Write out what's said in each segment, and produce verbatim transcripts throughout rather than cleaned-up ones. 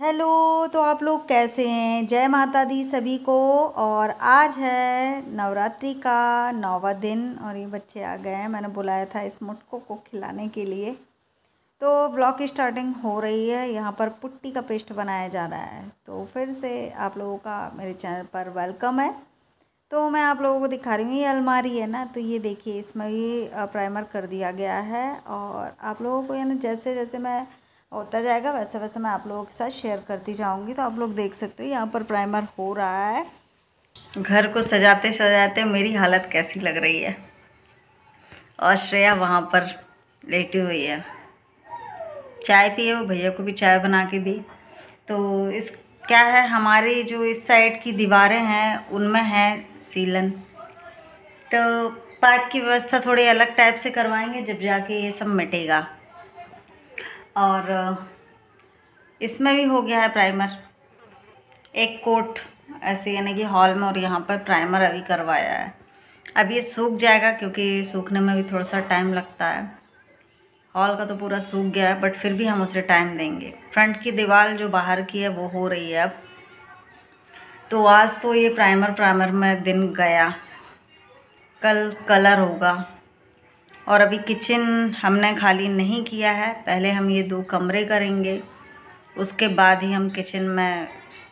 Hello. तो आप लोग कैसे हैं? जय माता दी सभी को। और आज है नवरात्रि का नौवा दिन और ये बच्चे आ गए हैं। मैंने बुलाया था इस मुटको को खिलाने के लिए। तो ब्लॉग की स्टार्टिंग हो रही है। यहाँ पर पुट्टी का पेस्ट बनाया जा रहा है। तो फिर से आप लोगों का मेरे चैनल पर वेलकम है। तो मैं आप लोगों को दिखा रही हूँ, ये अलमारी है ना, तो ये देखिए इसमें भी प्राइमर कर दिया गया है। और आप लोगों को यानी जैसे जैसे मैं होता जाएगा वैसे वैसे मैं आप लोगों के साथ शेयर करती जाऊंगी। तो आप लोग देख सकते हो यहाँ पर प्राइमर हो रहा है। घर को सजाते सजाते मेरी हालत कैसी लग रही है। और श्रेया वहाँ पर लेटी हुई है, चाय पिए। वो भैया को भी चाय बना के दी। तो इस क्या है, हमारी जो इस साइड की दीवारें हैं उनमें है सीलन। तो पाइप की व्यवस्था थोड़ी अलग टाइप से करवाएंगे जब जाके ये सब मिटेगा। और इसमें भी हो गया है प्राइमर, एक कोट ऐसे, यानी कि हॉल में और यहाँ पर प्राइमर अभी करवाया है। अब ये सूख जाएगा क्योंकि सूखने में भी थोड़ा सा टाइम लगता है। हॉल का तो पूरा सूख गया है बट फिर भी हम उसे टाइम देंगे। फ्रंट की दीवार जो बाहर की है वो हो रही है अब। तो आज तो ये प्राइमर प्राइमर में दिन गया। कल कलर होगा। और अभी किचन हमने खाली नहीं किया है, पहले हम ये दो कमरे करेंगे, उसके बाद ही हम किचन में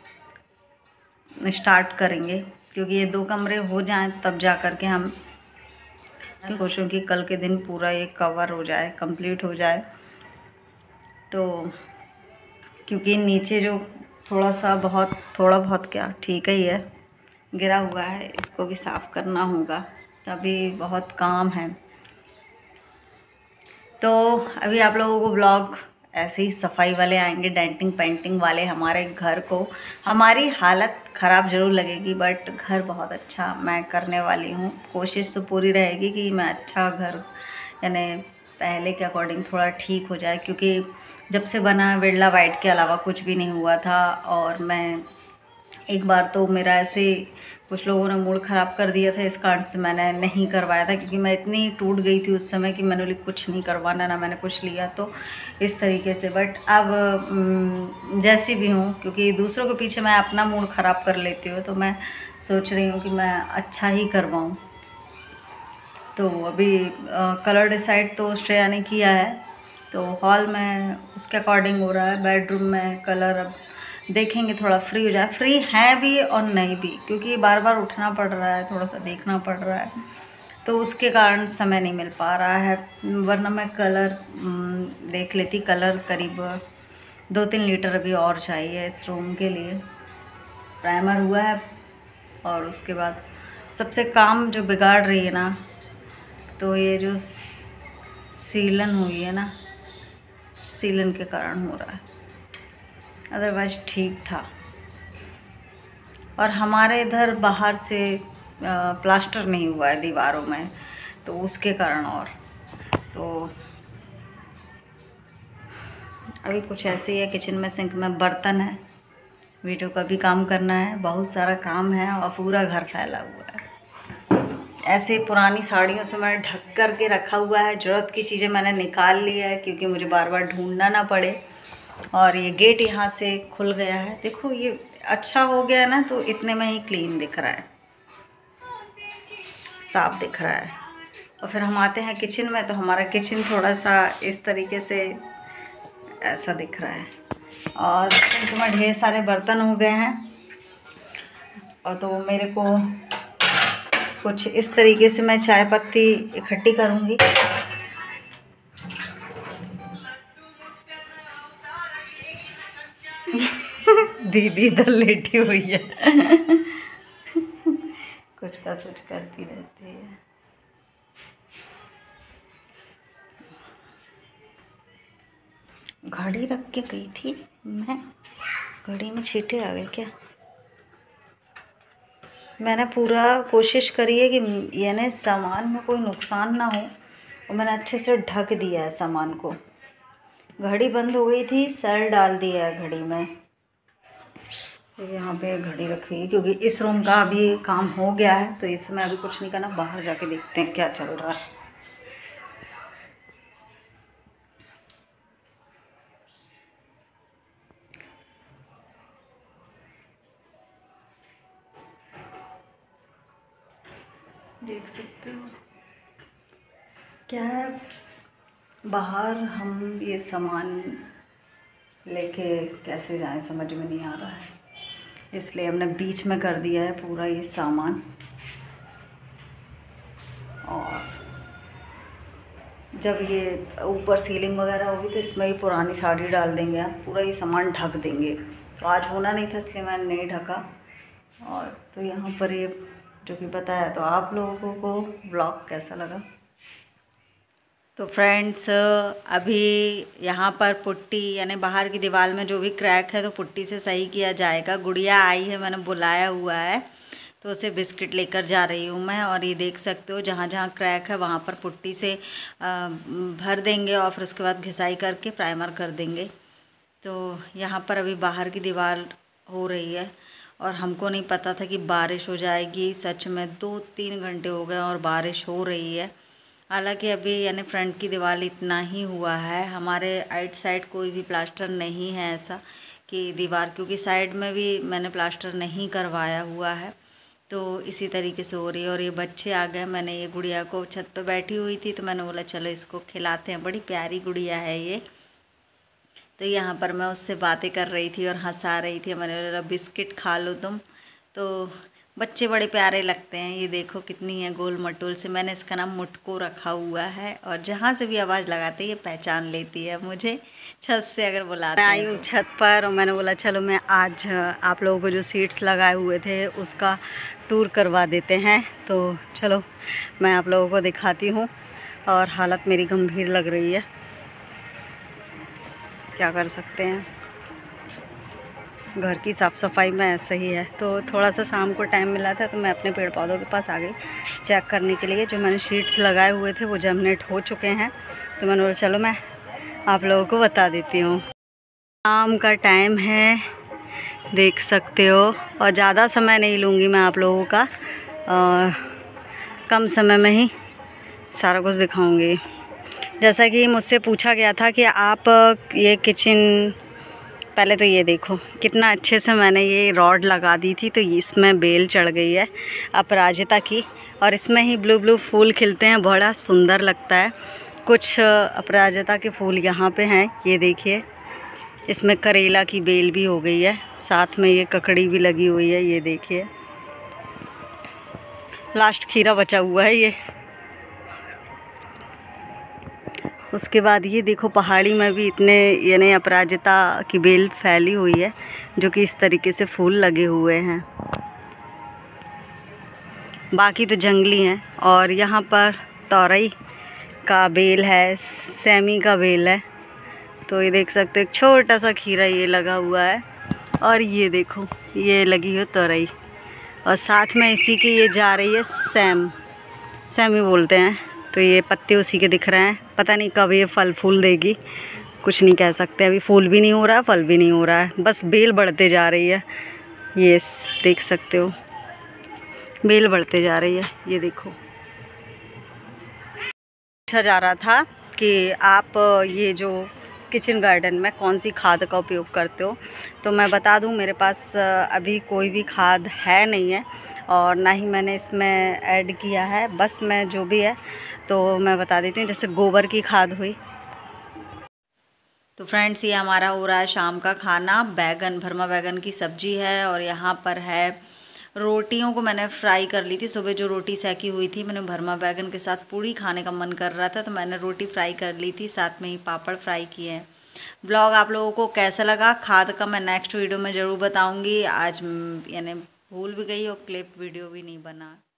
स्टार्ट करेंगे। क्योंकि ये दो कमरे हो जाएं तब जा कर के हम सोचूं कि कल के दिन पूरा ये कवर हो जाए, कंप्लीट हो जाए। तो क्योंकि नीचे जो थोड़ा सा बहुत थोड़ा बहुत क्या ठीक ही है, गिरा हुआ है, इसको भी साफ़ करना होगा। तभी बहुत काम है। तो अभी आप लोगों को ब्लॉग ऐसे ही सफाई वाले आएंगे, डेंटिंग पेंटिंग वाले। हमारे घर को, हमारी हालत ख़राब ज़रूर लगेगी बट घर बहुत अच्छा मैं करने वाली हूँ। कोशिश तो पूरी रहेगी कि मैं अच्छा घर यानी पहले के अकॉर्डिंग थोड़ा ठीक हो जाए। क्योंकि जब से बना बिरला वाइट के अलावा कुछ भी नहीं हुआ था। और मैं एक बार तो मेरा ऐसे कुछ लोगों ने मूड ख़राब कर दिया था, इस कारण से मैंने नहीं करवाया था। क्योंकि मैं इतनी टूट गई थी उस समय कि मैंने बोली कुछ नहीं करवाना, ना मैंने कुछ लिया तो इस तरीके से। बट अब जैसी भी हूँ, क्योंकि दूसरों के पीछे मैं अपना मूड ख़राब कर लेती हूँ, तो मैं सोच रही हूँ कि मैं अच्छा ही करवाऊँ। तो अभी आ, कलर डिसाइड तो श्रेया ने किया है। तो हॉल में उसके अकॉर्डिंग हो रहा है। बेडरूम में कलर अब देखेंगे, थोड़ा फ्री हो जाए। फ्री है भी और नहीं भी, क्योंकि बार बार उठना पड़ रहा है, थोड़ा सा देखना पड़ रहा है, तो उसके कारण समय नहीं मिल पा रहा है। वरना मैं कलर देख लेती। कलर करीब दो तीन लीटर अभी और चाहिए इस रूम के लिए। प्राइमर हुआ है और उसके बाद सबसे काम जो बिगाड़ रही है ना, तो ये जो सीलन हुई है ना, सीलन के कारण हो रहा है, अदरवाइज ठीक था। और हमारे इधर बाहर से प्लास्टर नहीं हुआ है दीवारों में, तो उसके कारण। और तो अभी कुछ ऐसे ही है। किचन में सिंक में बर्तन है, वीडियो का भी काम करना है, बहुत सारा काम है और पूरा घर फैला हुआ है। ऐसे पुरानी साड़ियों से मैंने ढक कर के रखा हुआ है। ज़रूरत की चीज़ें मैंने निकाल लिया है क्योंकि मुझे बार बार ढूंढना ना पड़े। और ये गेट यहाँ से खुल गया है, देखो ये अच्छा हो गया ना, तो इतने में ही क्लीन दिख रहा है, साफ दिख रहा है। और फिर हम आते हैं किचन में, तो हमारा किचन थोड़ा सा इस तरीके से ऐसा दिख रहा है। और सिंक में ढेर सारे बर्तन हो गए हैं। और तो मेरे को कुछ इस तरीके से मैं चाय पत्ती इकट्ठी करूँगी। दीदी इधर लेटी हुई है। कुछ का कुछ करती रहती है। घड़ी रख के गई थी मैं, घड़ी में छींटे आ गए क्या? मैंने पूरा कोशिश करी है कि यानी सामान में कोई नुकसान ना हो, और मैंने अच्छे से ढक दिया है सामान को। घड़ी बंद हो गई थी, सर डाल दिया है घड़ी में। तो यहाँ पे घड़ी रखी है क्योंकि इस रूम का अभी काम हो गया है, तो इसमें अभी कुछ नहीं करना, बाहर जाके देखते हैं क्या चल रहा है। देख सकते हो क्या है, बाहर हम ये सामान लेके कैसे जाएं समझ में नहीं आ रहा है, इसलिए हमने बीच में कर दिया है पूरा ये सामान। और जब ये ऊपर सीलिंग वगैरह होगी तो इसमें ही पुरानी साड़ी डाल देंगे, आप पूरा ये सामान ढक देंगे। तो आज होना नहीं था इसलिए मैंने नहीं ढका। और तो यहाँ पर ये जो कि बताया, तो आप लोगों को ब्लॉग कैसा लगा? तो फ्रेंड्स अभी यहाँ पर पुट्टी यानी बाहर की दीवार में जो भी क्रैक है तो पुट्टी से सही किया जाएगा। गुड़िया आई है, मैंने बुलाया हुआ है तो उसे बिस्किट लेकर जा रही हूँ मैं। और ये देख सकते हो जहाँ जहाँ क्रैक है वहाँ पर पुट्टी से भर देंगे और फिर उसके बाद घिसाई करके प्राइमर कर देंगे। तो यहाँ पर अभी बाहर की दीवार हो रही है और हमको नहीं पता था कि बारिश हो जाएगी। सच में दो तीन घंटे हो गए और बारिश हो रही है। हालांकि अभी यानी फ्रंट की दीवार इतना ही हुआ है, हमारे आइट साइड कोई भी प्लास्टर नहीं है ऐसा कि दीवार, क्योंकि साइड में भी मैंने प्लास्टर नहीं करवाया हुआ है। तो इसी तरीके से हो रही है। और ये बच्चे आ गए, मैंने ये गुड़िया को छत पे बैठी हुई थी तो मैंने बोला चलो इसको खिलाते हैं, बड़ी प्यारी गुड़िया है ये। तो यहाँ पर मैं उससे बातें कर रही थी और हंसा रही थी, मैंने बोला बिस्किट खा लो तुम। तो बच्चे बड़े प्यारे लगते हैं। ये देखो कितनी है गोल मटोल से, मैंने इसका नाम मुटको रखा हुआ है और जहाँ से भी आवाज़ लगाते ये पहचान लेती है मुझे, छत से अगर बुलाते हैं। मैं आई हूँ छत पर और मैंने बोला चलो मैं आज आप लोगों को जो सीट्स लगाए हुए थे उसका टूर करवा देते हैं। तो चलो मैं आप लोगों को दिखाती हूँ। और हालत मेरी गंभीर लग रही है, क्या कर सकते हैं, घर की साफ़ सफाई में ऐसा ही है। तो थोड़ा सा शाम को टाइम मिला था तो मैं अपने पेड़ पौधों के पास आ गई चेक करने के लिए। जो मैंने शीट्स लगाए हुए थे वो जर्मिनेट हो चुके हैं, तो मैंने बोला चलो मैं आप लोगों को बता देती हूँ। शाम का टाइम है, देख सकते हो, और ज़्यादा समय नहीं लूँगी मैं आप लोगों का, और कम समय में ही सारा कुछ दिखाऊँगी। जैसा कि मुझसे पूछा गया था कि आप ये किचन, पहले तो ये देखो कितना अच्छे से मैंने ये रॉड लगा दी थी, तो इसमें बेल चढ़ गई है अपराजिता की, और इसमें ही ब्लू ब्लू फूल खिलते हैं, बड़ा सुंदर लगता है। कुछ अपराजिता के फूल यहाँ पे हैं, ये देखिए। इसमें करेला की बेल भी हो गई है, साथ में ये ककड़ी भी लगी हुई है, ये देखिए। लास्ट खीरा बचा हुआ है ये। उसके बाद ये देखो पहाड़ी में भी इतने यानी अपराजिता की बेल फैली हुई है, जो कि इस तरीके से फूल लगे हुए हैं। बाकी तो जंगली हैं। और यहाँ पर तोरई का बेल है, सेमी का बेल है। तो ये देख सकते हो एक छोटा सा खीरा ये लगा हुआ है, और ये देखो ये लगी है तोरई, और साथ में इसी की ये जा रही है सैम, सैमी बोलते हैं। तो ये पत्ते उसी के दिख रहे हैं, पता नहीं कब ये फल फूल देगी, कुछ नहीं कह सकते। अभी फूल भी नहीं हो रहा, फल भी नहीं हो रहा है, बस बेल बढ़ते जा रही है। ये देख सकते हो बेल बढ़ते जा रही है, ये देखो। पूछा जा रहा था कि आप ये जो किचन गार्डन में कौन सी खाद का उपयोग करते हो, तो मैं बता दूं मेरे पास अभी कोई भी खाद है नहीं है, और ना ही मैंने इसमें ऐड किया है। बस मैं जो भी है तो मैं बता देती हूँ, जैसे गोबर की खाद हुई। तो फ्रेंड्स ये हमारा हो रहा है शाम का खाना, बैगन, भरमा बैगन की सब्जी है, और यहाँ पर है रोटियों को मैंने फ्राई कर ली थी। सुबह जो रोटी सेकी हुई थी, मैंने भरमा बैगन के साथ पूड़ी खाने का मन कर रहा था तो मैंने रोटी फ्राई कर ली थी, साथ में ही पापड़ फ्राई किए हैं। ब्लॉग आप लोगों को कैसा लगा खाद का मैं नेक्स्ट वीडियो में ज़रूर बताऊंगी। आज यानी भूल भी गई और क्लिप वीडियो भी नहीं बना।